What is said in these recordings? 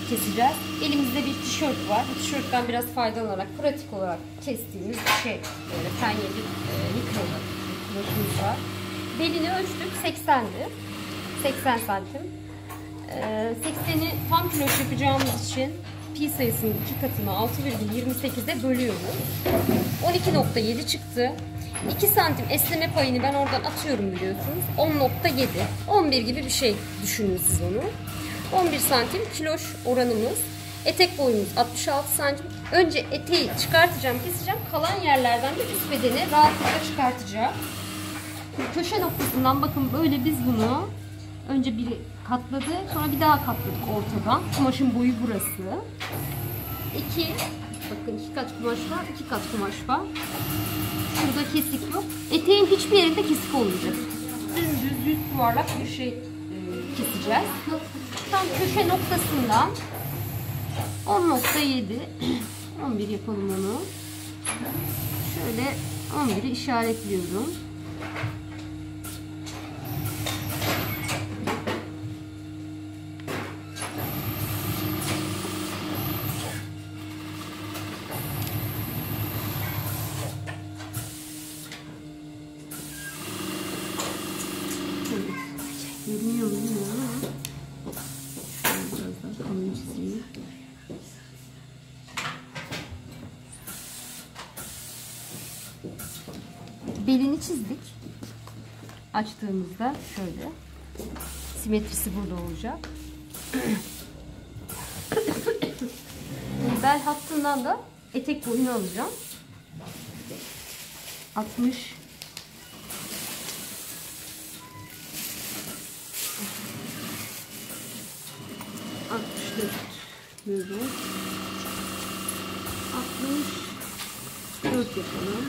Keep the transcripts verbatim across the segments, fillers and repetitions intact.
keseceğiz. Elimizde bir tişört var. Bu tişörtten biraz faydalanarak, pratik olarak kestiğimiz bir şey. Böyle penyeli e, mikrolu kumaşımız var. Belini ölçtük. seksendi. seksen santim. E, sekseni tam kiloş yapacağımız için pi sayısının iki katını altı virgül yirmi sekize bölüyoruz. on iki nokta yedi çıktı. iki santim esneme payını ben oradan atıyorum biliyorsunuz. on nokta yedi. on bir gibi bir şey düşünün siz onu. on bir santim kiloş oranımız. Etek boyumuz altmış altı santim. Önce eteği çıkartacağım, keseceğim. Kalan yerlerden de üst bedeni rahatlıkla çıkartacağım. Köşe noktasından bakın böyle biz bunu önce bir katladık, sonra bir daha katladık ortadan. Kumaşın boyu burası. İki, bakın iki kat kumaş var, iki kat kumaş var. Şurada kesik yok. Eteğin hiçbir yerinde kesik olmayacak. Düz düz yuvarlak bir şey e, keseceğiz. Tam köşe noktasından on nokta yedi, on bir yapalım onu. Şöyle on biri işaretliyorum. Görünüyor mu bilmiyorum ama şöyle biraz daha kalın çizeyim. Belini çizdik. Açtığımızda şöyle simetrisi burada olacak. Bel hattından da etek boyunu alacağım. altmış altmış dört böyle altmış dört yapalım.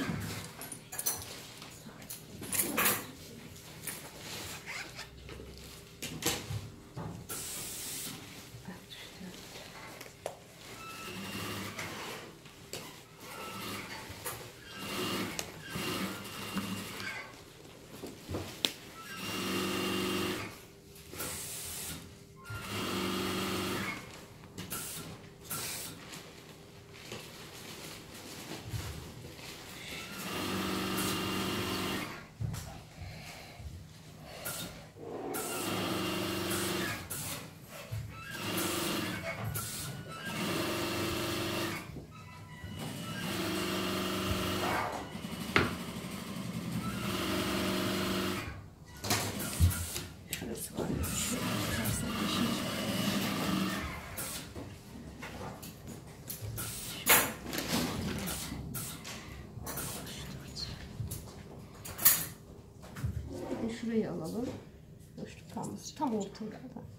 Şurayı alalım. Boşluk kalmasın. Tam ortada.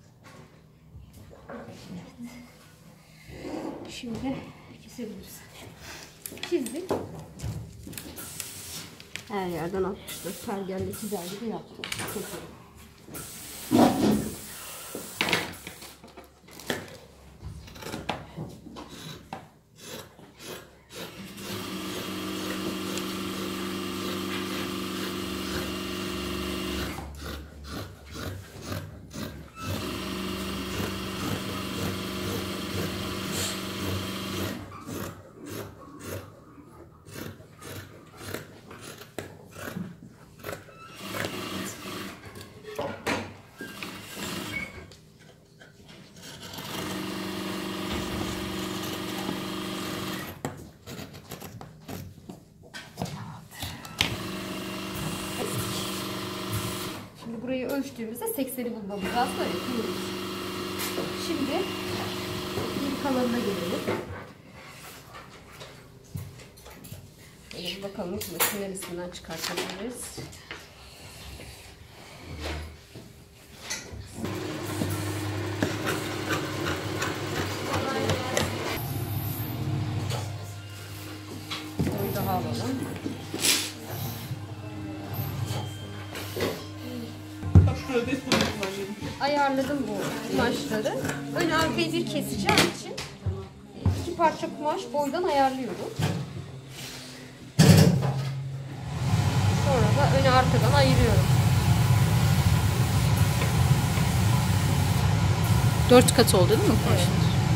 Evet. Şimdi kesebiliriz. Çizdik. Her yerden altmış dört pergelle çizer gibi yaptım. Keselim. Burayı ölçtüğümüzde sekseni bulmamız lazım. Böyle kıyıyoruz. Şimdi bir kalanına gelelim. Şimdi bakalım kumaşın neresinden çıkartabiliriz. Boyu daha alalım. Ayarladım bu kumaşları. Ön arkayı bir keseceğim için iki parça kumaş boydan ayarlıyorum. Sonra da önü arkadan ayırıyorum. Dört kat oldu değil mi kumaşın? Evet.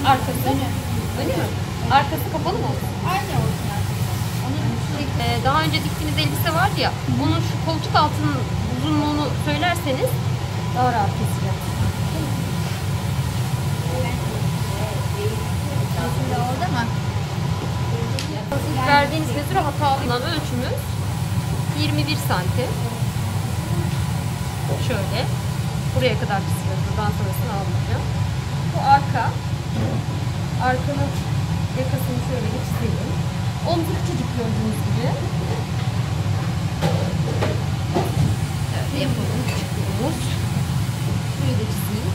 Arkası? Önü. Önü mü? Arkası kapalı mı olsun? Aynı olsun arkadaşlar. Onun Ee, daha önce diktiğiniz elbise vardı ya, onun şu koltuk altının uzunluğunu söylerseniz daha rahat keseceğim. Şimdi orada mı? İlk verdiğiniz metre hatalı olan ölçümüz yirmi bir santim. Şöyle. Buraya kadar çiziyoruz. Buradan sonrasını almayacağım. Bu arka. Arkanın yakasını şöyle bir çizelim. Omzu küçücük gördüğünüz gibi. Böyle yapalım. Küçük bir omuz. Şurayı da çizeyim.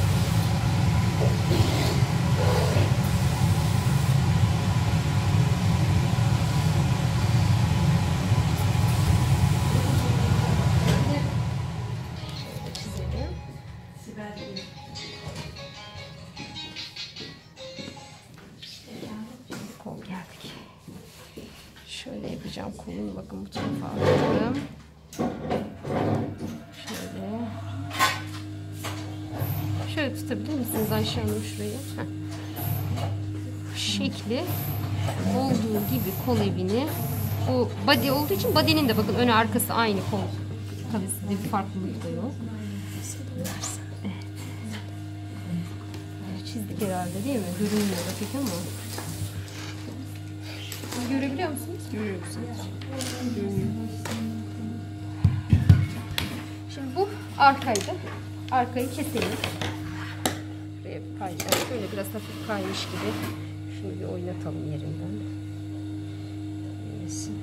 Kol geldik. Şöyle yapacağım kolunu, bakın bu tarafa aldım. Şöyle. Şöyle tutabilir misiniz Ayşe Hanım şurayı? Heh. Şekli olduğu gibi kol evini, bu body olduğu için body'nin de bakın önü arkası aynı kol. Tabii bir farklılık da yok. Evet. Çizdik herhalde değil mi? Görünmüyor da pek ama. Görebiliyor musunuz? Görüyoruz. Şimdi bu arkaydı. Arkayı keselim. Şuraya bir kayacağım. Şöyle biraz hafif kaymış gibi. Şunu bir oynatalım yerinden. Neyse.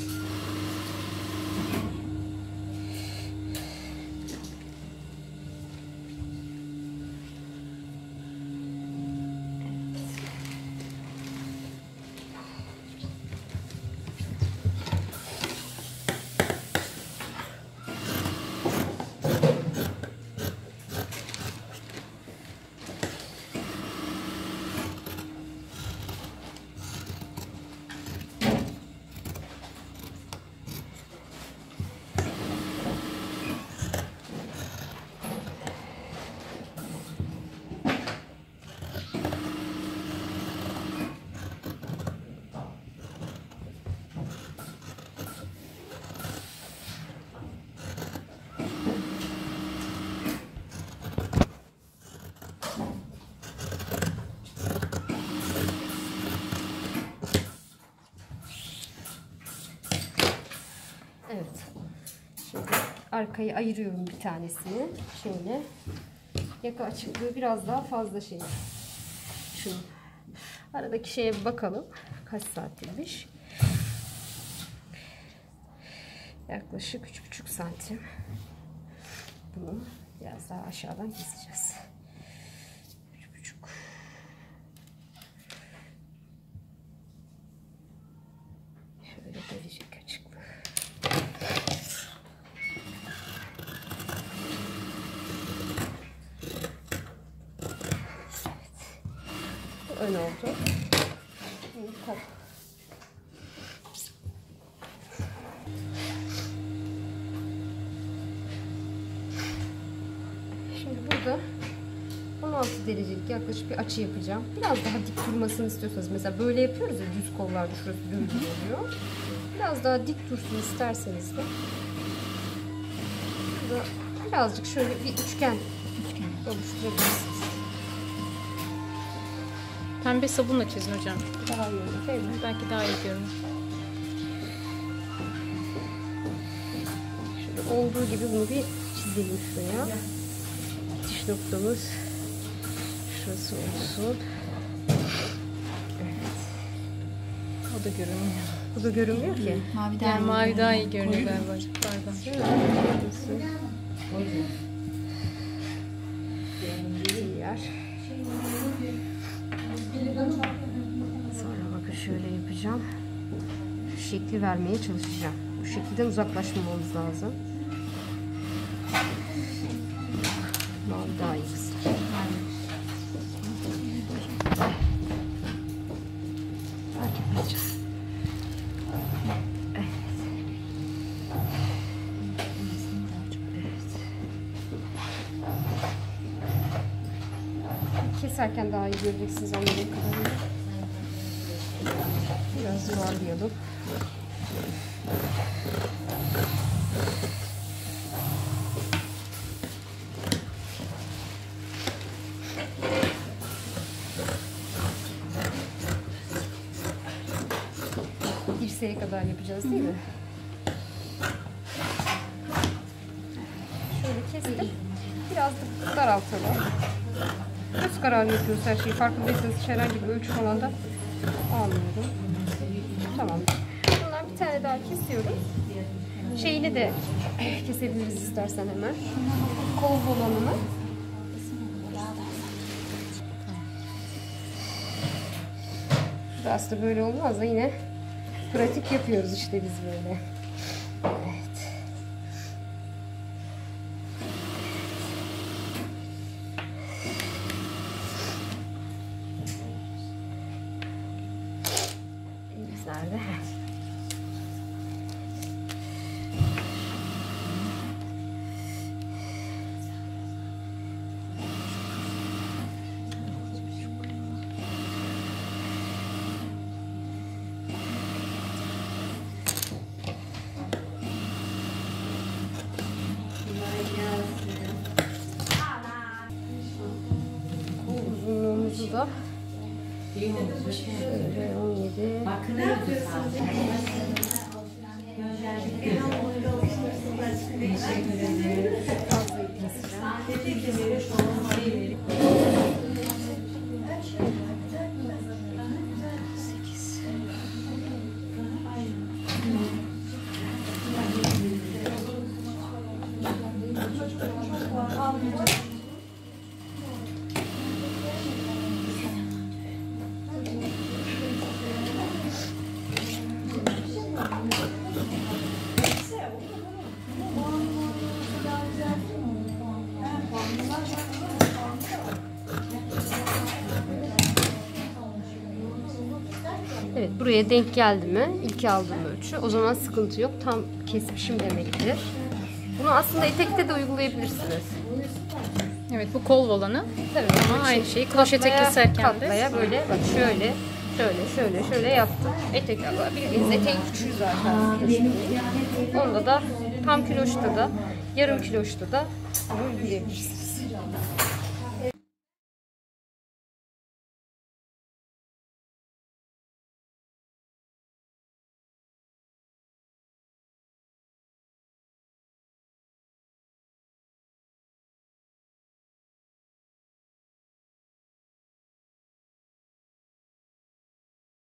Evet. Şimdi arkayı ayırıyorum bir tanesini. Şöyle. Yaka açıklığı biraz daha fazla şey. Şunu. Aradaki şeye bir bakalım. Kaç santimmiş? Yaklaşık üç buçuk santim. Bunu biraz daha aşağıdan keseceğiz. üç buçuk. Şöyle gelecek açıklığı. Ön oldu. Şimdi kol. Şimdi burada on altı derecelik yaklaşık bir açı yapacağım. Biraz daha dik durmasını istiyorsanız, mesela böyle yapıyoruz ya, düz kollarda şurası dümdüz oluyor. Biraz daha dik dursun isterseniz de burada birazcık şöyle bir üçgen, üçgen oluşturabilirsiniz. Pembe sabunla çizin hocam. Daha iyi olur değil mi? Belki daha iyi görünür. Şöyle olduğu gibi bunu bir çizelim şuraya. Diş noktamız şurası olsun. Evet. O da görünmüyor. Bu da görünmüyor ki. Mavi daha, yani mavi daha iyi görünüyor galiba hocam. Pardon. Diğer. Sonra bakın şöyle yapacağım. Şu şekli vermeye çalışacağım. Bu şekilden uzaklaşmamamız lazım. Mavi daha iyi kızlar. Fark etmeyeceğiz. Evet. Evet. keserken daha iyi göreceksiniz anladığım kadarıyla. Biraz yuvarlayalım. Dirseğe kadar yapacağız değil mi? Şöyle kestim. Biraz da daraltalım. Göz kararı yapıyoruz her şeyi. Farkındaysanız hiç herhangi bir ölçü falan da almıyorum. Tamam. Bundan bir tane daha kesiyorum. Şeyini de kesebiliriz istersen hemen. Kol dolanını. Biraz da böyle olmaz da yine pratik yapıyoruz işte biz böyle. Evet. Nerede? Uzunluğumuzu da şöyle on yedi. Bakın ne yapıyorsunuz? Fazla keseceğim. Evet, buraya denk geldi mi? İlk aldığım ölçü. O zaman sıkıntı yok. Tam kesmişim demektir. Bunu aslında etekte de uygulayabilirsiniz. Evet, bu kol olanı. Tabii. Ama aynı şeyi kroşe Katlaya- keserken de. katlaya böyle bak şöyle şöyle şöyle şöyle yaptım. Etek bildiğiniz eteğin küçüğü zaten. Onda da tam kiloşta da yarım kiloşta da bunu uygulayabilirsiniz.